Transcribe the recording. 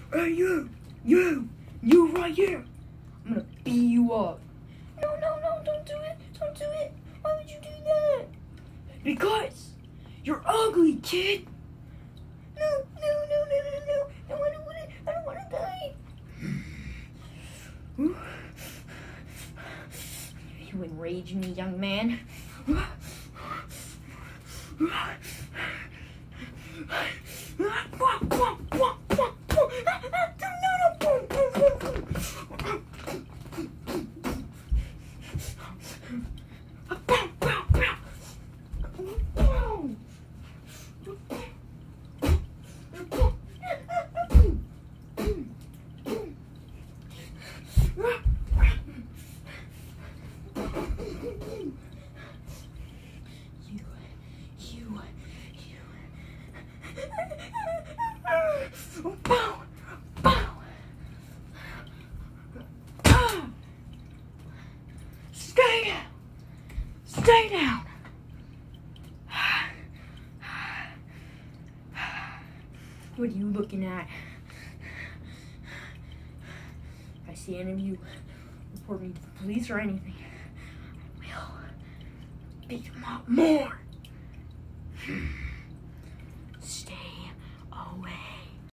Hey, you right here. I'm gonna beat you up. No, don't do it. Don't do it. Why would you do that? Because you're ugly, kid. No. I don't want to die. You enrage me, young man. Stay down. What are you looking at? If I see any of you report me to the police or anything, I will beat them up more.